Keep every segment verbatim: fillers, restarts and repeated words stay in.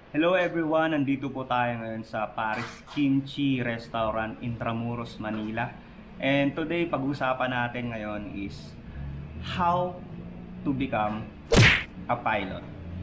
Hello everyone! Nandito po tayo ngayon sa Paris Kimchi Restaurant, Intramuros, Manila. And today, pag-usapan natin ngayon is how to become a pilot.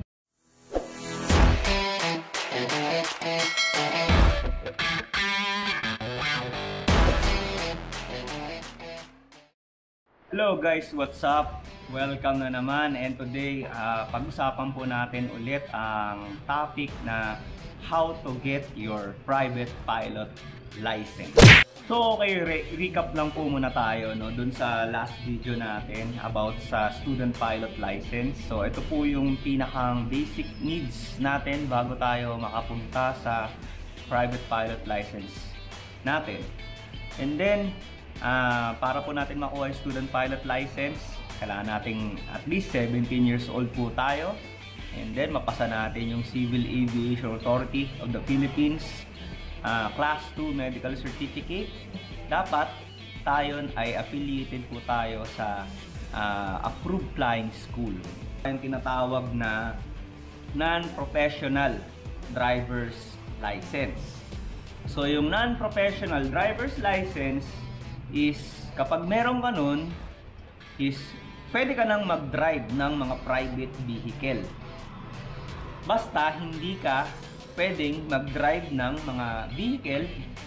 Hello guys, what's up? Welcome na naman, and today uh, pag-usapan po natin ulit ang topic na how to get your private pilot license. So okay, re recap lang po muna tayo no dun sa last video natin about sa student pilot license. So ito po yung pinakang basic needs natin bago tayo makapunta sa private pilot license natin. And then uh, para po natin makuha yung student pilot license, kailangan nating at least seventeen years old po tayo. And then mapasa natin yung Civil Aviation Authority of the Philippines uh, Class two Medical Certificate. Dapat tayo ay affiliated po tayo sa uh, approved flying school. Yung tinatawag na non-professional driver's license. So yung non-professional driver's license is kapag meron ka nun, is pwede ka nang mag-drive ng mga private vehicle. Basta hindi ka pwedeng mag-drive ng mga vehicle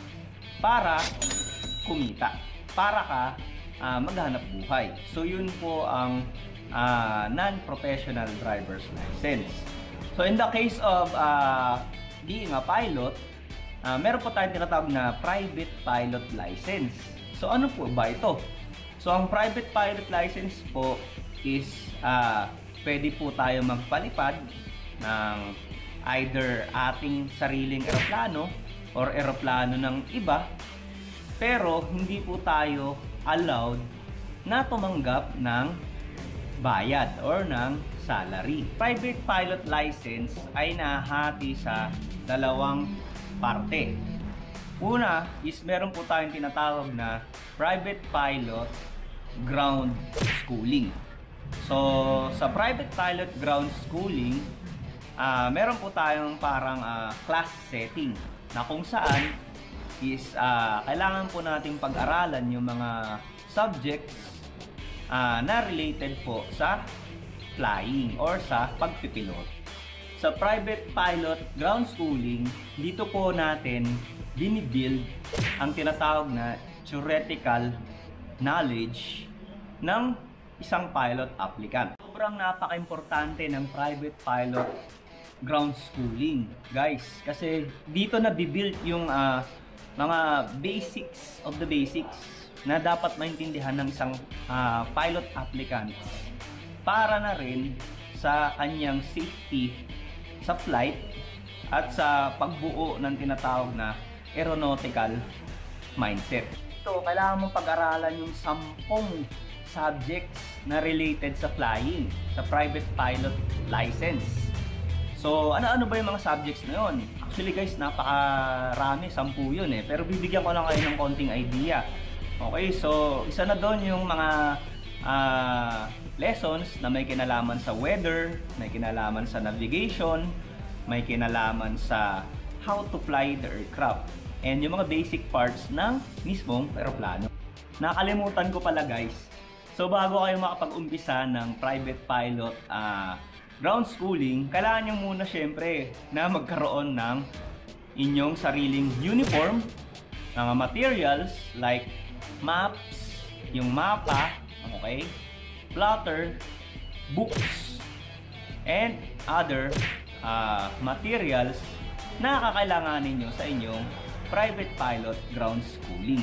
para kumita, para ka uh, maghanap buhay. So yun po ang uh, non-professional driver's license. So in the case of uh, being a pilot, uh, meron po tayong tinatawag na private pilot license. So ano po ba ito? So ang private pilot license po is uh, pwede po tayo magpalipad ng either ating sariling eroplano or eroplano ng iba, pero hindi po tayo allowed na tumanggap ng bayad or ng salary. Private pilot license ay nahati sa dalawang parte. Una is meron po tayong tinatawag na private pilot ground schooling. So sa private pilot ground schooling, uh, meron po tayong parang uh, class setting na kung saan is uh, kailangan po nating pag-aralan yung mga subjects uh, na related po sa flying or sa pagpipilot. Sa private pilot ground schooling, dito po natin binibuild ang tinatawag na theoretical knowledge ng isang pilot applicant. Sobrang napaka-importante ng private pilot ground schooling, guys, kasi dito na bibuild yung uh, mga basics of the basics na dapat maintindihan ng isang uh, pilot applicant para na rin sa kanyang safety sa flight at sa pagbuo ng tinatawag na aeronautical mindset. So, kailangan mong pag-aralan yung sampung subjects na related sa flying, sa private pilot license. So, ano-ano ba yung mga subjects na yun? Actually guys, napakarami, sampu yun eh. Pero bibigyan ko lang kayo ng konting idea. Okay, so isa na doon yung mga uh, lessons na may kinalaman sa weather, may kinalaman sa navigation, may kinalaman sa how to fly the aircraft, and yung mga basic parts ng mismong aeroplano. Nakalimutan ko pala guys. So bago kayo makapag-umpisa ng private pilot uh, ground schooling, kailangan nyo muna syempre na magkaroon ng inyong sariling uniform, mga materials like maps, yung mapa, okay, plotter, books, and other uh, materials na kakailanganin nyo sa inyong private pilot ground schooling.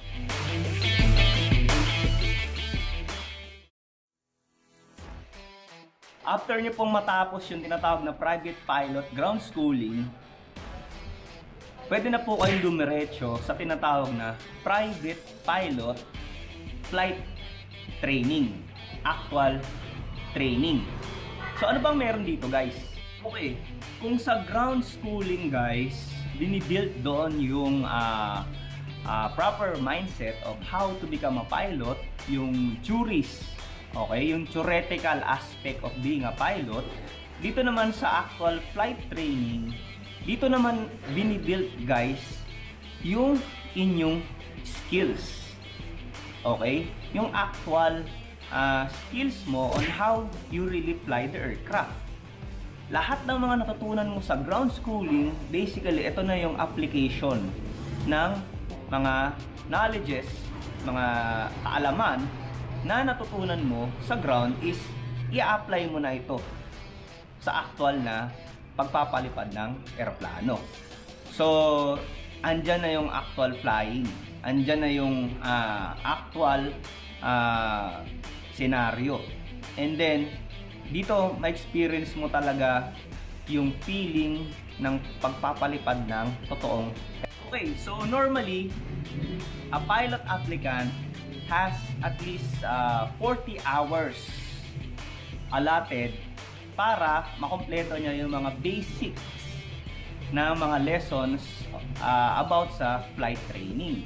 After nyo pong matapos yung tinatawag na private pilot ground schooling, pwede na po kayong dumiretso sa tinatawag na private pilot flight training, actual training. So ano bang meron dito guys? Okay, kung sa ground schooling guys, binibuild doon yung uh, uh, proper mindset of how to become a pilot, yung theories, okay, yung theoretical aspect of being a pilot, Dito naman sa actual flight training, dito naman binibuild guys yung inyong skills. Okay? Yung actual uh, skills mo on how you really fly the aircraft. Lahat ng mga natutunan mo sa ground schooling, basically ito na yung application ng mga knowledges, mga kaalaman na natutunan mo sa ground is i-apply mo na ito sa actual na pagpapalipad ng eroplano. So, andyan na yung actual flying. Andyan na yung uh, actual uh, scenario. And then, dito, ma-experience mo talaga yung feeling ng pagpapalipad ng totoong. Okay, so normally, a pilot applicant has at least uh, forty hours allotted para makompleto niya yung mga basics na mga lessons uh, about sa flight training.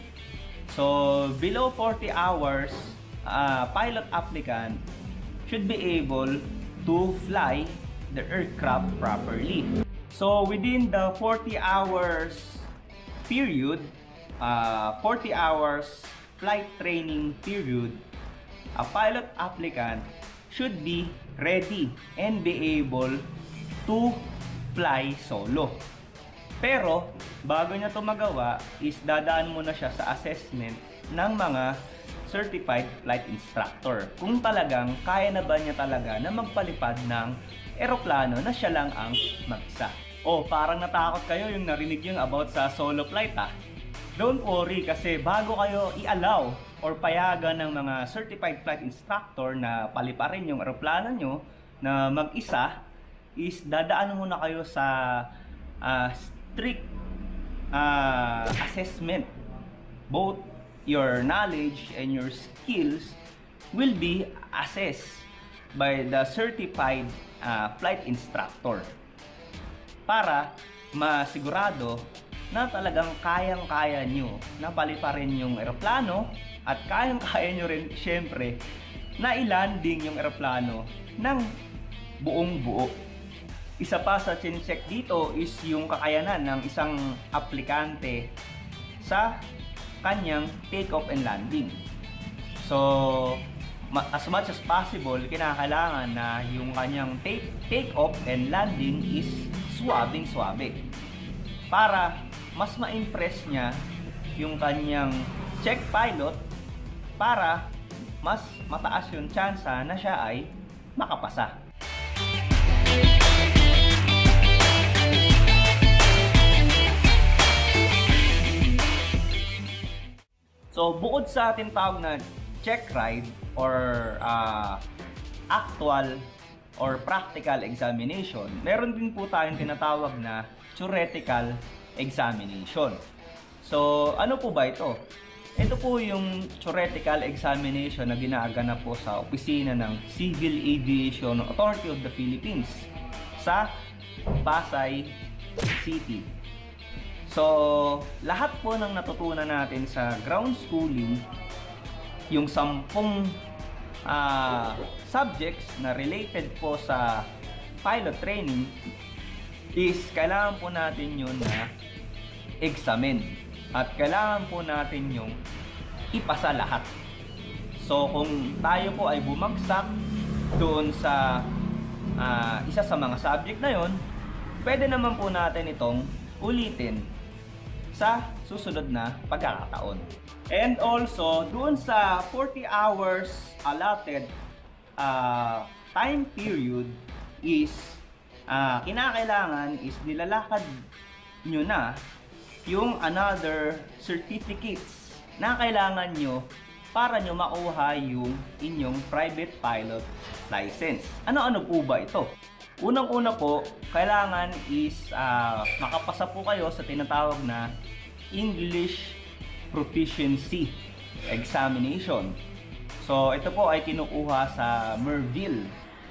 So, below forty hours, uh, pilot applicant should be able to fly the aircraft properly. So, within the forty hours period, uh, forty hours flight training period, a pilot applicant should be ready and be able to fly solo. Pero, bago niya ito magawa, is dadaan muna siya sa assessment ng mga certified flight instructor. Kung talagang kaya na ba niya talaga na magpalipad ng eroplano na siya lang ang mag-isa. O, parang natakot kayo yung narinig yung about sa solo flight ha. Don't worry kasi bago kayo i-allow or payagan ng mga certified flight instructor na paliparin yung eroplano nyo na mag-isa, is dadaan muna kayo sa uh, strict uh, assessment. Both your knowledge and your skills will be assessed by the certified uh, flight instructor para masigurado na talagang kayang-kaya nyo na paliparin yung eroplano at kayang-kaya nyo rin syempre na i-landing yung eroplano ng buong buo. Isa pa sa chinecheck dito is yung kakayanan ng isang aplikante sa kanyang take-off and landing. So, as much as possible, kinakailangan na yung kanyang take, take-off and landing is swabing-swabe para mas ma-impress niya yung kanyang check pilot para mas mataas yung tsansa na siya ay makapasa. So, bukod sa ating tawag na check ride or uh, actual or practical examination, meron din po tayong tinatawag na theoretical examination. So, ano po ba ito? Ito po yung theoretical examination na ginaganap po sa opisina ng Civil Aviation Authority of the Philippines sa Pasay City. So, lahat po ng natutunan natin sa ground schooling, yung sampung uh, subjects na related po sa pilot training, is kailangan po natin yun na examine at kailangan po natin yung ipasa lahat. So kung tayo po ay bumagsak doon sa uh, isa sa mga subject na yon, pwede naman po natin itong ulitin sa susunod na pagkakataon. And also doon sa forty hours allotted uh, time period is uh, kinakailangan is nilalakad nyo na yung another certificates na kailangan nyo para nyo makuha yung inyong private pilot license. Ano-ano po ba ito? Unang-una po, kailangan is uh, makapasa po kayo sa tinatawag na English Proficiency Examination. So, ito po ay kinukuha sa Merville.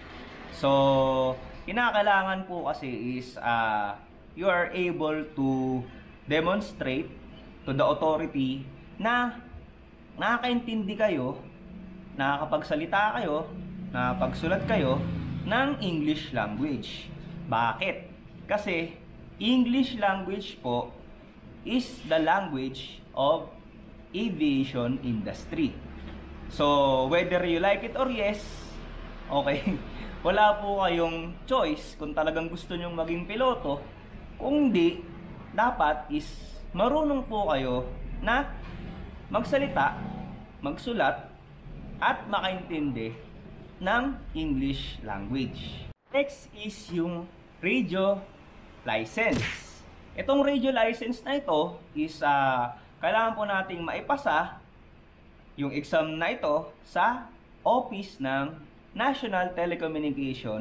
So, kinakailangan po kasi is uh, you are able to demonstrate to the authority na nakakaintindi kayo, nakakapagsalita kayo, nakakapagsulat kayo ng English language. Bakit? Kasi English language po is the language of aviation industry. So, whether you like it or yes, okay, wala po kayong choice kung talagang gusto nyong maging piloto. Kung hindi, dapat is marunong po kayo na magsalita, magsulat, at makaintindi ng English language. Next is yung radio license. Itong radio license na ito is uh, kailangan po nating maipasa yung exam na ito sa office ng National Telecommunication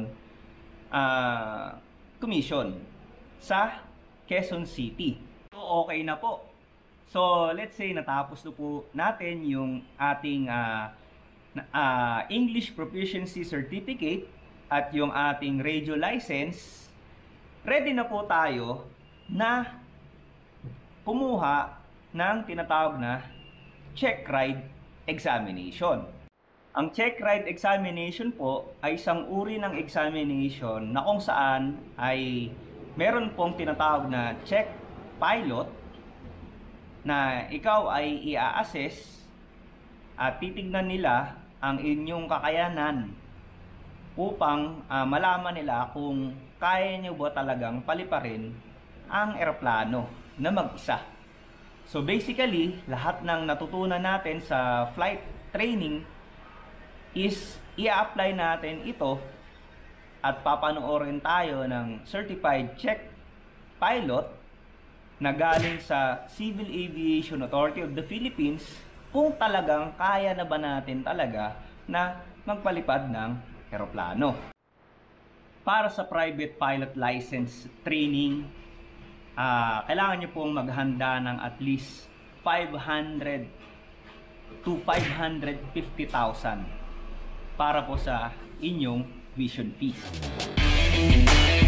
uh, Commission sa Quezon City. So, okay na po. So, let's say natapos na po natin yung ating uh, uh, English Proficiency Certificate at yung ating radio license. Ready na po tayo na kumuha ng tinatawag na check ride examination. Ang check ride examination po ay isang uri ng examination na kung saan ay meron pong tinatawag na check pilot na ikaw ay i-assess at titignan nila ang inyong kakayanan upang uh, malaman nila kung kaya nyo ba talagang paliparin ang eroplano na mag-isa. So basically, lahat ng natutunan natin sa flight training is i-apply natin ito at papanoorin tayo ng Certified Check Pilot na galing sa Civil Aviation Authority of the Philippines kung talagang kaya na ba natin talaga na magpalipad ng eroplano. Para sa private pilot license training, uh, kailangan nyo pong maghanda ng at least five hundred to five hundred fifty thousand para po sa inyong tuition fees.